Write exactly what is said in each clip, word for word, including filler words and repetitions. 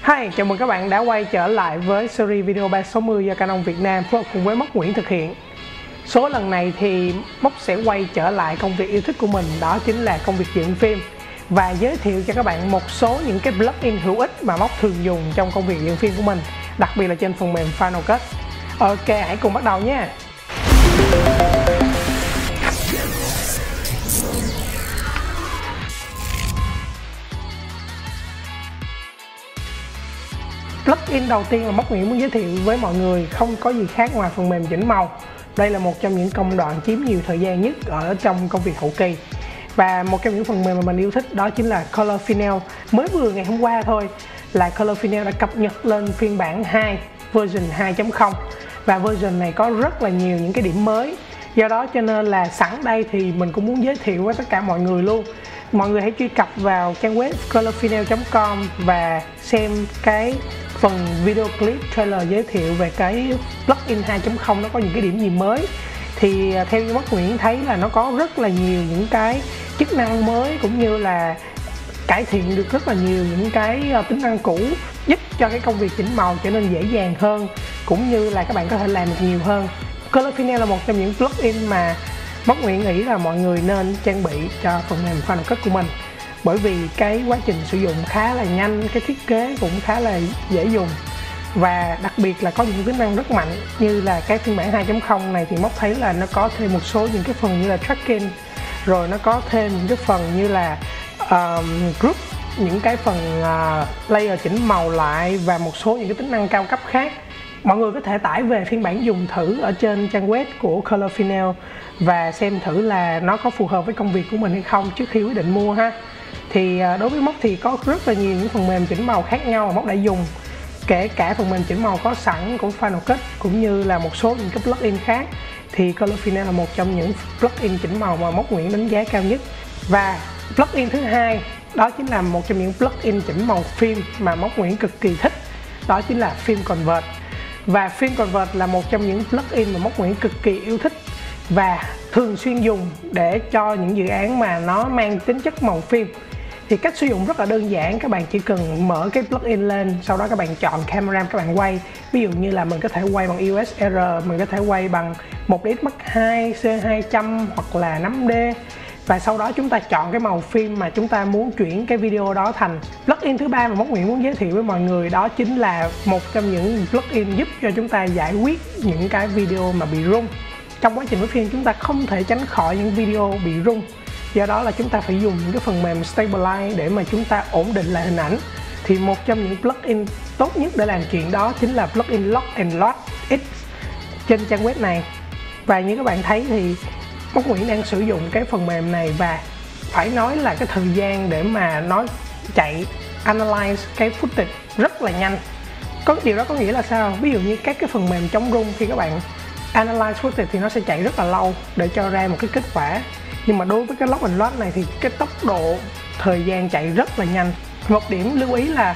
Hi, chào mừng các bạn đã quay trở lại với series video ba sáu mươi do Canon Việt Nam phối hợp cùng với Móc Nguyễn thực hiện. Số lần này thì Móc sẽ quay trở lại công việc yêu thích của mình, đó chính là công việc dựng phim, và giới thiệu cho các bạn một số những cái plugin hữu ích mà Móc thường dùng trong công việc dựng phim của mình, đặc biệt là trên phần mềm Final Cut. Ok, hãy cùng bắt đầu nhé. Plugin đầu tiên mà Móc Nguyễn muốn giới thiệu với mọi người không có gì khác ngoài phần mềm chỉnh màu. Đây là một trong những công đoạn chiếm nhiều thời gian nhất ở trong công việc hậu kỳ. Và một trong những phần mềm mà mình yêu thích đó chính là Color Final. Mới vừa ngày hôm qua thôi là Color Final đã cập nhật lên phiên bản hai, version hai chấm không. Và version này có rất là nhiều những cái điểm mới. Do đó cho nên là sẵn đây thì mình cũng muốn giới thiệu với tất cả mọi người luôn. Mọi người hãy truy cập vào trang web color final chấm com và xem cái phần video clip trailer giới thiệu về cái plugin hai chấm không nó có những cái điểm gì mới. Thì theo như Móc Nguyễn thấy là nó có rất là nhiều những cái chức năng mới, cũng như là cải thiện được rất là nhiều những cái tính năng cũ, giúp cho cái công việc chỉnh màu trở nên dễ dàng hơn, cũng như là các bạn có thể làm được nhiều hơn. Color Final là một trong những plugin mà Móc Nguyễn nghĩ là mọi người nên trang bị cho phần mềm Final Cut của mình, bởi vì cái quá trình sử dụng khá là nhanh, cái thiết kế cũng khá là dễ dùng, và đặc biệt là có những tính năng rất mạnh. Như là cái phiên bản hai chấm không này thì Móc thấy là nó có thêm một số những cái phần như là tracking, rồi nó có thêm những cái phần như là uh, group, những cái phần uh, layer chỉnh màu lại, và một số những cái tính năng cao cấp khác. Mọi người có thể tải về phiên bản dùng thử ở trên trang web của Color Final và xem thử là nó có phù hợp với công việc của mình hay không trước khi quyết định mua ha. Thì đối với Móc thì có rất là nhiều những phần mềm chỉnh màu khác nhau mà Móc đã dùng, kể cả phần mềm chỉnh màu có sẵn của Final Cut cũng như là một số những cái plugin khác. Thì Color Final là một trong những plugin chỉnh màu mà Móc Nguyễn đánh giá cao nhất. Và plugin thứ hai đó chính là một trong những plugin chỉnh màu phim mà Móc Nguyễn cực kỳ thích, đó chính là Film Convert. Và Film Convert là một trong những plugin mà Móc Nguyễn cực kỳ yêu thích và thường xuyên dùng để cho những dự án mà nó mang tính chất màu phim. Thì cách sử dụng rất là đơn giản, các bạn chỉ cần mở cái plugin lên, sau đó các bạn chọn camera các bạn quay. Ví dụ như là mình có thể quay bằng i u ét R, mình có thể quay bằng một D X Mark hai, C hai trăm hoặc là năm D. Và sau đó chúng ta chọn cái màu phim mà chúng ta muốn chuyển cái video đó thành. Plugin thứ ba mà Móc Nguyễn muốn giới thiệu với mọi người đó chính là một trong những plugin giúp cho chúng ta giải quyết những cái video mà bị rung. Trong quá trình quay phim chúng ta không thể tránh khỏi những video bị rung, do đó là chúng ta phải dùng những cái phần mềm Stabilize để mà chúng ta ổn định lại hình ảnh. Thì một trong những plugin tốt nhất để làm chuyện đó chính là plugin Lock and Load X trên trang web này. Và như các bạn thấy thì Móc Nguyễn đang sử dụng cái phần mềm này, và phải nói là cái thời gian để mà nó chạy analyze cái footage rất là nhanh. Có điều đó có nghĩa là sao? Ví dụ như các cái phần mềm chống rung, khi các bạn analyze footage thì nó sẽ chạy rất là lâu để cho ra một cái kết quả. Nhưng mà đối với cái Lock and Load này thì cái tốc độ thời gian chạy rất là nhanh. Một điểm lưu ý là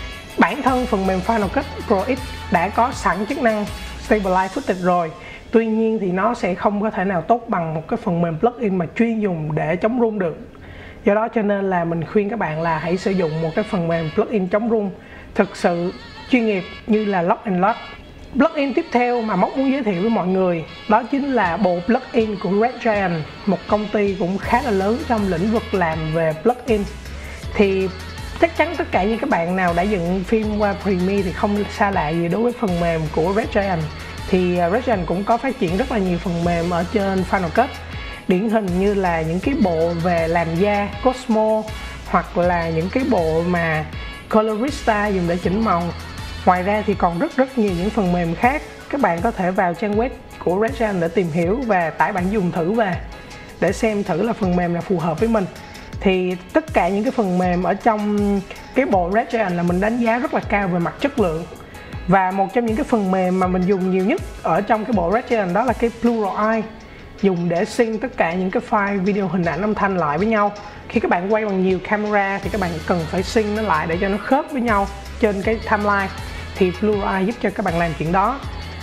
bản thân phần mềm Final Cut Pro X đã có sẵn chức năng Stabilize footage rồi. Tuy nhiên thì nó sẽ không có thể nào tốt bằng một cái phần mềm plugin mà chuyên dùng để chống rung được. Do đó cho nên là mình khuyên các bạn là hãy sử dụng một cái phần mềm plugin chống rung thực sự chuyên nghiệp như là Lock and Load. Plugin tiếp theo mà Móc muốn giới thiệu với mọi người đó chính là bộ plugin của Red Giant, một công ty cũng khá là lớn trong lĩnh vực làm về plugin. Thì chắc chắn tất cả những các bạn nào đã dựng phim qua Premiere thì không xa lạ gì đối với phần mềm của Red Giant. Thì Red Giant cũng có phát triển rất là nhiều phần mềm ở trên Final Cut, điển hình như là những cái bộ về làm da Cosmo, hoặc là những cái bộ mà Colorista dùng để chỉnh màu. Ngoài ra thì còn rất rất nhiều những phần mềm khác. Các bạn có thể vào trang web của Red Giant để tìm hiểu và tải bản dùng thử về để xem thử là phần mềm là phù hợp với mình. Thì tất cả những cái phần mềm ở trong cái bộ Red Giant là mình đánh giá rất là cao về mặt chất lượng. Và một trong những cái phần mềm mà mình dùng nhiều nhất ở trong cái bộ Red Giant đó là cái Plural Eye, dùng để sync tất cả những cái file video, hình ảnh, âm thanh lại với nhau. Khi các bạn quay bằng nhiều camera thì các bạn cần phải sync nó lại để cho nó khớp với nhau trên cái timeline. Thì Plural Eye giúp cho các bạn làm chuyện đó.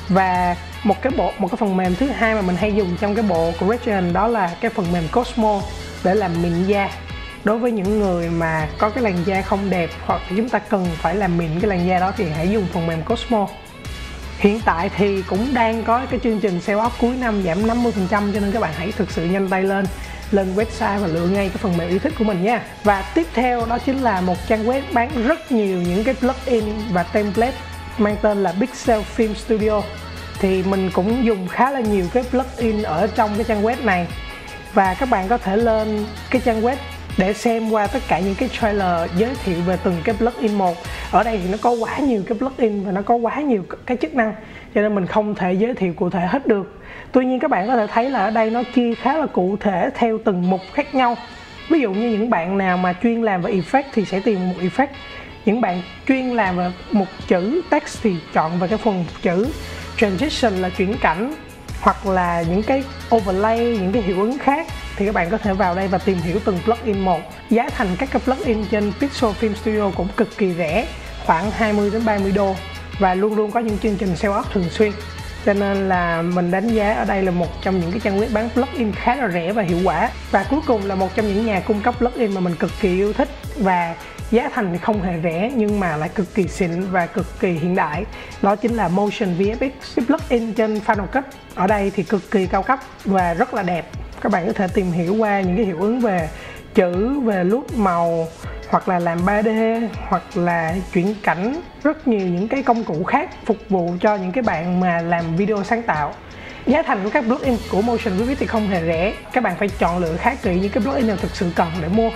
Và một cái bộ một cái phần mềm thứ hai mà mình hay dùng trong cái bộ của Red Giant đó là cái phần mềm Cosmo để làm mịn da. đối với những người mà có cái làn da không đẹp hoặc chúng ta cần phải làm mịn cái làn da đó thì hãy dùng phần mềm Cosmo. Hiện tại thì cũng đang có cái chương trình sale off cuối năm giảm năm mươi phần trăm, cho nên các bạn hãy thực sự nhanh tay lên lên website và lựa ngay cái phần mềm yêu thích của mình nha. Và tiếp theo đó chính là một trang web bán rất nhiều những cái plugin và template mang tên là Pixel Film Studio. Thì mình cũng dùng khá là nhiều cái plugin ở trong cái trang web này, và các bạn có thể lên cái trang web để xem qua tất cả những cái trailer giới thiệu về từng cái plugin một. Ở đây thì nó có quá nhiều cái plugin và nó có quá nhiều cái chức năng, cho nên mình không thể giới thiệu cụ thể hết được. Tuy nhiên các bạn có thể thấy là ở đây nó chia khá là cụ thể theo từng mục khác nhau. Ví dụ như những bạn nào mà chuyên làm về effect thì sẽ tìm một effect. Những bạn chuyên làm về một chữ text thì chọn vào cái phần chữ. Transition là chuyển cảnh, hoặc là những cái overlay, những cái hiệu ứng khác thì các bạn có thể vào đây và tìm hiểu từng plugin một. Giá thành các cái plugin trên Pixel Film Studio cũng cực kỳ rẻ, khoảng hai mươi đến ba mươi đô, và luôn luôn có những chương trình sale off thường xuyên. Cho nên là mình đánh giá ở đây là một trong những cái trang web bán plugin khá là rẻ và hiệu quả. Và cuối cùng là một trong những nhà cung cấp plugin mà mình cực kỳ yêu thích, và giá thành thì không hề rẻ nhưng mà lại cực kỳ xịn và cực kỳ hiện đại. Đó chính là Motion vê ép ích. Cái plugin trên Final Cut ở đây thì cực kỳ cao cấp và rất là đẹp. Các bạn có thể tìm hiểu qua những cái hiệu ứng về chữ, về lút màu, hoặc là làm ba D, hoặc là chuyển cảnh, rất nhiều những cái công cụ khác phục vụ cho những cái bạn mà làm video sáng tạo. Giá thành của các plugin của Motion vê ép ích thì không hề rẻ. Các bạn phải chọn lựa khá kỹ những cái plugin nào thực sự cần để mua.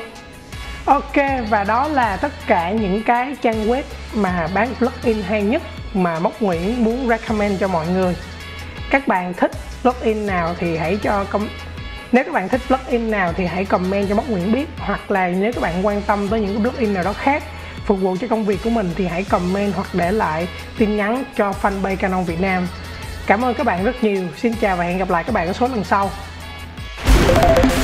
Ok, và đó là tất cả những cái trang web mà bán plugin hay nhất mà Mốc Nguyễn muốn recommend cho mọi người. Các bạn thích plugin nào thì hãy cho com... Nếu các bạn thích plugin nào thì hãy comment cho Mốc Nguyễn biết, hoặc là nếu các bạn quan tâm tới những cái plugin nào đó khác phục vụ cho công việc của mình thì hãy comment hoặc để lại tin nhắn cho fanpage Canon Việt Nam. Cảm ơn các bạn rất nhiều. Xin chào và hẹn gặp lại các bạn ở số lần sau.